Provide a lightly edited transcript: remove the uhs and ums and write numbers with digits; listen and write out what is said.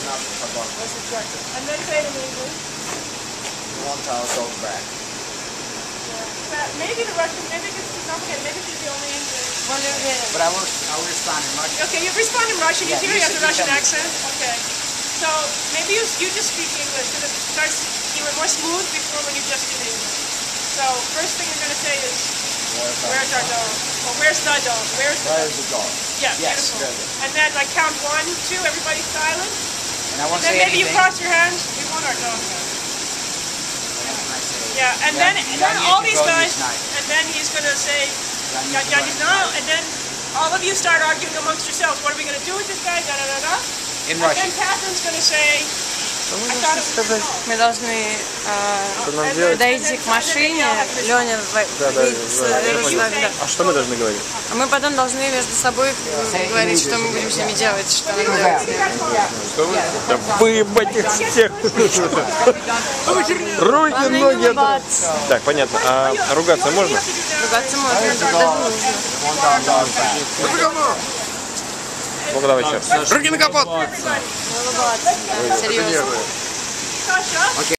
And then say it in English. One time I'll go back. Maybe the Russian, maybe it's too complicated, maybe it's the only English. But I will respond in Russian. Okay, you respond in Russian, Yeah, you hear he has a you Russian tell me. accent? Okay. So maybe you just speak English, because it starts even more smooth before when you just do English. So first thing you're going to say is, where's our dog? Or where's the dog? Where's the dog? Yeah, Yes, beautiful. very good. And then like count 1, 2, everybody's silent. And I won't Then say maybe you anything. cross your hands, we want our dog back. Yeah, and Yeah, then all these Yanni guys, Night. and then he's going to say, Yanni now, and then all of you start arguing amongst yourselves. What are we going to do with this guy? Da da da da. In And Russian. then Catherine's going to say, Мы должны дойти к машине, Леня выйдет с Ярославля. А что мы должны говорить? А мы потом должны между собой говорить, что мы будем с ними делать, что нам делать. Да выебать их всех! Руки, ноги! Так, понятно. А ругаться можно? Ругаться можно, даже нужно. Ну-ка, давай еще. Руки на капот! Улыбаться. Серьезно. Sasha?